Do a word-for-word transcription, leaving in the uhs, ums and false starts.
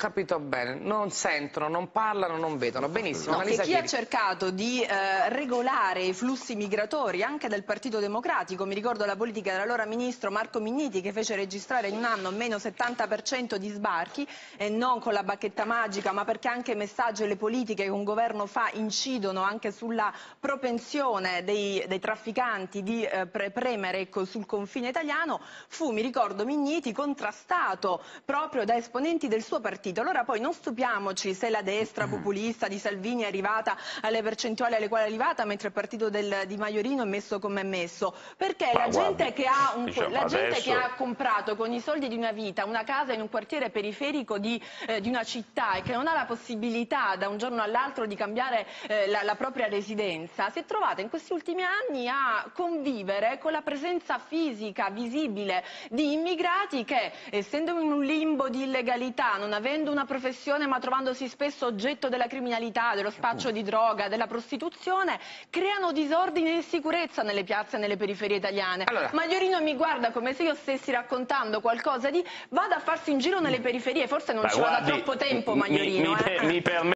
capito bene, non sentono, non parlano, non vedono. Benissimo. No, che chi ha cercato di eh, regolare i flussi migratori anche del Partito Democratico, mi ricordo la politica dell'allora ministro Marco Minniti che fece registrare in un anno meno settanta per cento di sbarchi, e non con la bacchetta magica, ma perché anche i messaggi e le politiche che un governo fa incidono anche sulla propensione dei, dei trafficanti di eh, pre premere ecco, sul confine italiano, fu, mi ricordo, Minniti contrastato proprio da esponenti del suo partito. Allora poi non stupiamoci se la destra populista di Salvini è arrivata alle percentuali alle quali è arrivata, mentre il partito del, di Maiorino è messo come è messo, perché Ma la, guardi, gente che, ha un, diciamo, la gente adesso... che ha comprato con i soldi di una vita una casa in un quartiere periferico di, eh, di una città e che non ha la possibilità da un giorno all'altro di cambiare eh, la, la propria residenza, si è trovata in questi ultimi anni a convivere con la presenza fisica, visibile di immigrati che, essendo in un limbo di illegalità, non avendo una professione ma trovandosi spesso oggetto della criminalità, dello spaccio di droga, della prostituzione, creano disordine e insicurezza nelle piazze e nelle periferie italiane. Allora, Maiorino mi guarda come se io stessi raccontando qualcosa di vada a farsi un giro nelle periferie, forse non Ma ci vada guardi, troppo tempo mi, Maiorino. mi, Eh. mi permetta